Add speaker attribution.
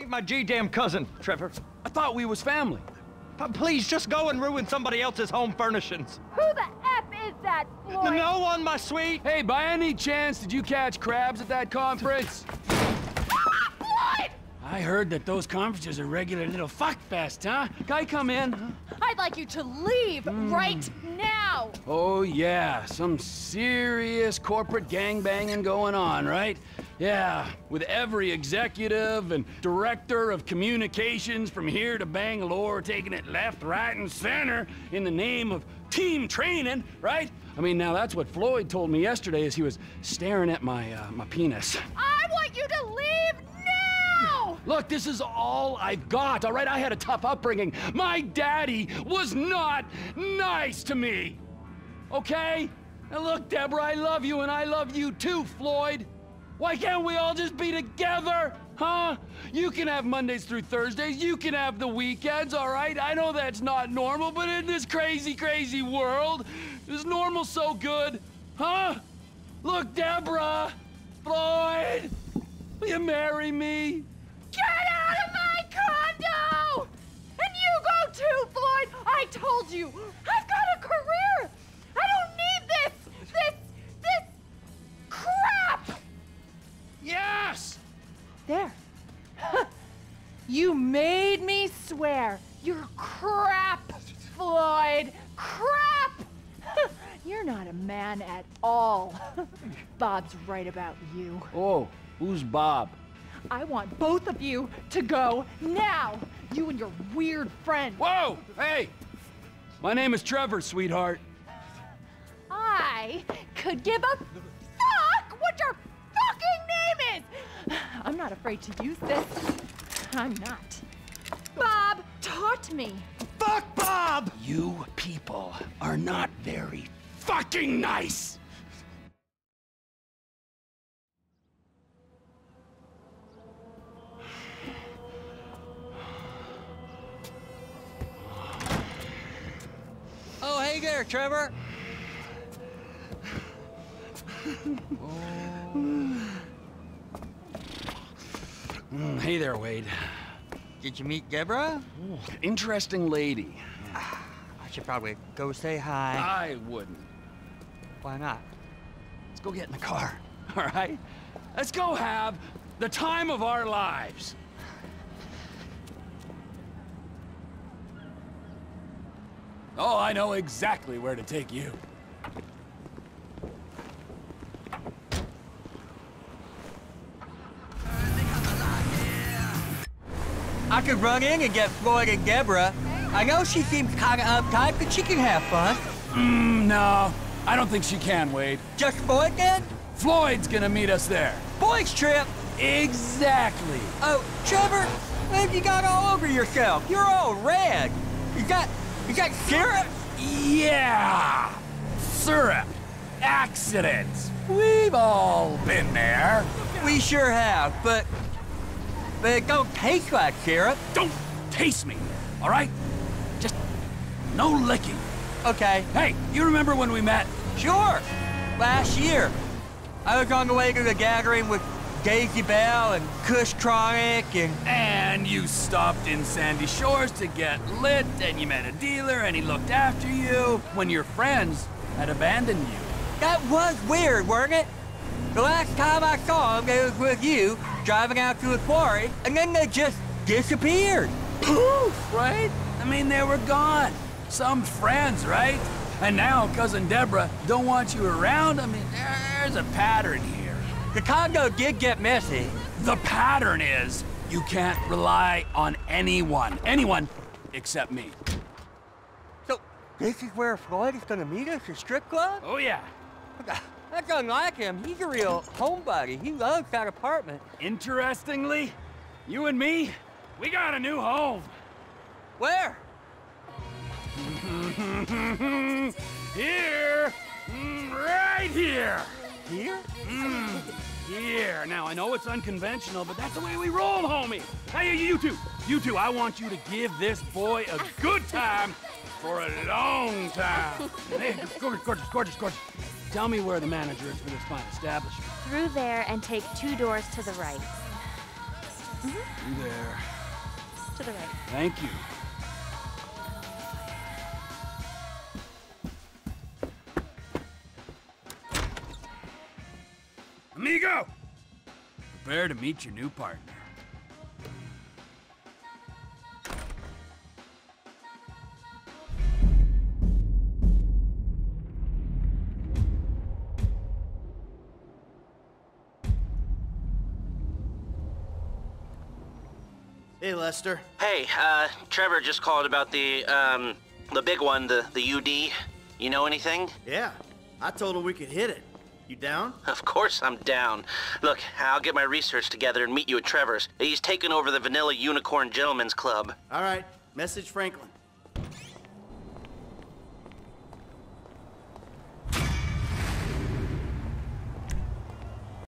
Speaker 1: ain't my G-damn cousin, Trevor.
Speaker 2: I thought we was family.
Speaker 1: But please, just go and ruin somebody else's home furnishings.
Speaker 3: Who the F is that, Floyd?
Speaker 1: No one, my sweet.
Speaker 2: Hey, by any chance, did you catch crabs at that conference?
Speaker 3: Floyd!
Speaker 2: I heard that those conferences are regular little fuckfest, huh? Can I come in?
Speaker 3: I'd like you to leave right now.
Speaker 2: Oh, yeah, some serious corporate gangbanging going on, right? Yeah, with every executive and director of communications from here to Bangalore taking it left, right, and center in the name of team training, right? I mean, now that's what Floyd told me yesterday as he was staring at my penis.
Speaker 3: I want you to leave now!
Speaker 2: Look, this is all I've got, all right? I had a tough upbringing. My daddy was not nice to me, okay? Now look, Deborah, I love you, and I love you too, Floyd. Why can't we all just be together, huh? You can have Mondays through Thursdays, you can have the weekends, all right? I know that's not normal, but in this crazy, crazy world, is normal so good, huh? Look, Deborah, Floyd, will you marry me?
Speaker 3: Get out of my condo! And you go too, Floyd! I told you! I've got a career! I don't need this crap!
Speaker 2: Yes!
Speaker 3: There. You made me swear. You're crap, Floyd. Crap! You're not a man at all. Bob's right about you.
Speaker 2: Oh, who's Bob?
Speaker 3: I want both of you to go now. You and your weird friend.
Speaker 2: Whoa! Hey! My name is Trevor, sweetheart.
Speaker 3: I could give a fuck what your fucking name is. I'm not afraid to use this. I'm not. Bob taught me.
Speaker 1: Fuck Bob!
Speaker 2: You people are not very fucking nice!
Speaker 1: Oh, hey there, Trevor.
Speaker 2: Hey there, Wade.
Speaker 4: Did you meet Deborah?
Speaker 2: Interesting lady.
Speaker 4: I should probably go say hi.
Speaker 2: I wouldn't.
Speaker 4: Why not?
Speaker 2: Let's go get in the car, all right? Let's go have the time of our lives. Oh, I know exactly where to take you.
Speaker 4: I could run in and get Floyd and Deborah. I know she seems kind of uptight, but she can have fun.
Speaker 2: No, I don't think she can, Wade.
Speaker 4: Just Floyd then?
Speaker 2: Floyd's gonna meet us there.
Speaker 4: Boys trip.
Speaker 2: Exactly.
Speaker 4: Oh, Trevor, what have you got all over yourself? You're all red. You got syrup?
Speaker 2: Yeah! Syrup. Accidents. We've all been there.
Speaker 4: We sure have, but it don't taste like syrup.
Speaker 2: Don't taste me, all right? Just no licking.
Speaker 4: Okay,
Speaker 2: Hey, you remember when we met?
Speaker 4: sure. Last year, I was on the way to the gathering with Daisy Bell and Kush Tronic and...
Speaker 2: And you stopped in Sandy Shores to get lit, and you met a dealer, and he looked after you when your friends had abandoned you.
Speaker 4: That was weird, weren't it? The last time I saw him, it was with you, driving out to the quarry, and then they just disappeared.
Speaker 2: Poof, right? I mean, they were gone. Some friends, right? And now Cousin Deborah don't want you around. I mean, there's a pattern here.
Speaker 4: The condo did get messy.
Speaker 2: The pattern is you can't rely on anyone. Anyone except me.
Speaker 4: So, this is where Floyd is gonna meet us, a strip club?
Speaker 2: Oh, yeah.
Speaker 4: That's unlike him. He's a real homebody. He loves that apartment.
Speaker 2: Interestingly, you and me, we got a new home.
Speaker 4: Where?
Speaker 2: Here. Right here.
Speaker 4: Here?
Speaker 2: Here. Now, I know it's unconventional, but that's the way we roll, homie. Hey, you two, I want you to give this boy a good time for a long time. Hey, gorgeous. Tell me where the manager is for this fine establishment.
Speaker 5: Through there and take 2 doors to the right.
Speaker 2: Through there.
Speaker 3: To the right.
Speaker 2: Thank you. Amigo! Prepare to meet your new partner.
Speaker 5: Hey, Lester.
Speaker 6: Hey, Trevor just called about the big one, the UD. You know anything?
Speaker 5: Yeah, I told him we could hit it. You down?
Speaker 6: Of course I'm down. Look, I'll get my research together and meet you at Trevor's. He's taking over the Vanilla Unicorn Gentlemen's Club.
Speaker 5: All right, message Franklin.